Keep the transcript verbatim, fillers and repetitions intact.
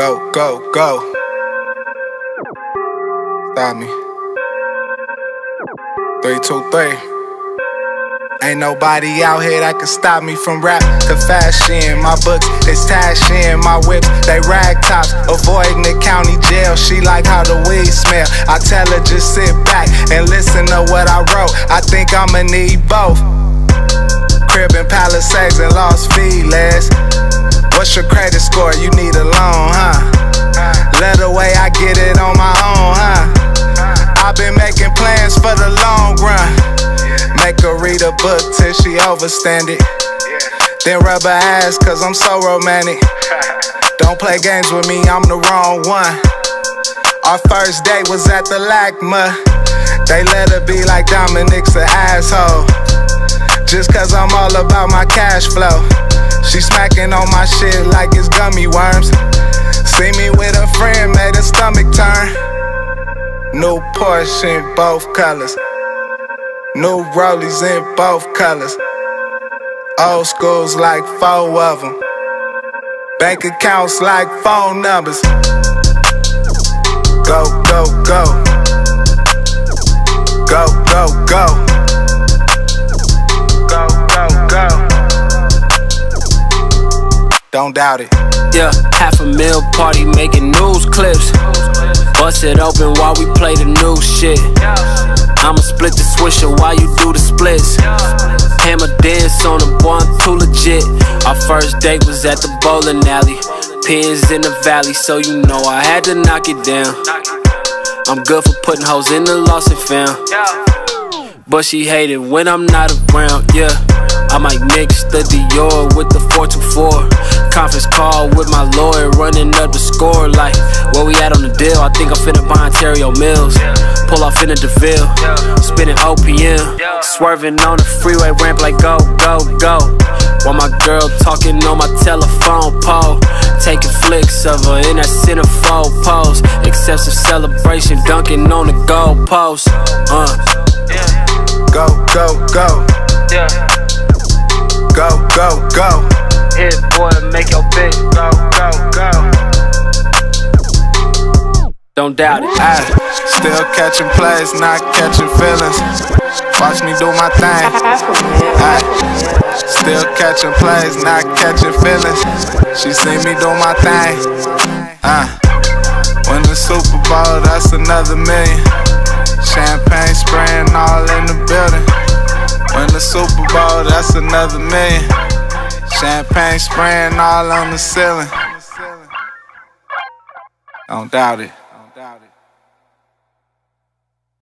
Go, go, go. Stop me. Three, two, three. Ain't nobody out here that can stop me from rap to fashion. My books is tashin', my whips, they rag tops. Avoiding the county jail, she like how the weed smell. I tell her just sit back and listen to what I wrote. I think I'ma need both. Crib and Palisades and Los Feliz. What's your credit score? You need a loan, huh? Let the way I get it on my own, huh? I've been making plans for the long run. Make her read a book till she overstand it. Then rub her ass cause I'm so romantic. Don't play games with me, I'm the wrong one. Our first date was at the LACMA. They let her be like Dominic's an asshole. Just cause I'm all about my cash flow. She smacking on my shit like it's gummy worms. See me with a friend, made her stomach turn. New Porsche in both colors. New Rollies in both colors. Old schools like four of them. Bank accounts like phone numbers. Go, go, go. Go, go, go. Go, go, go. Don't doubt it. Yeah, half a mil party making news clips. Bust it open while we play the new shit. I'ma split the swisher while you do the splits. Hammer dance on the boy, I'm too legit. Our first date was at the bowling alley. Pins in the valley, so you know I had to knock it down. I'm good for putting hoes in the lost and found. But she hated when I'm not around, yeah. I might mix the Dior with the four two four. Conference call with my lawyer, running up the score. Like, where we at on the deal? I think I'm finna buy Ontario Mills. Pull off in a DeVille, spinning O P M. Swerving on the freeway ramp like go, go, go. While my girl talking on my telephone pole. Taking flicks of her in that centerfold pose. Excessive celebration, dunking on the goal post. Uh. Go, go, go. Go, go, go. Hit boy, make your bitch go, go, go. Don't doubt it. Ay, still catching plays, not catching feelings. Watch me do my thing. Ay, still catching plays, not catching feelings. She see me do my thing. Uh, win the Super Bowl, that's another million. Champagne spraying all in the building. Win the Super Bowl, that's another million. Champagne spraying all on the ceiling. Don't doubt it. Don't doubt it.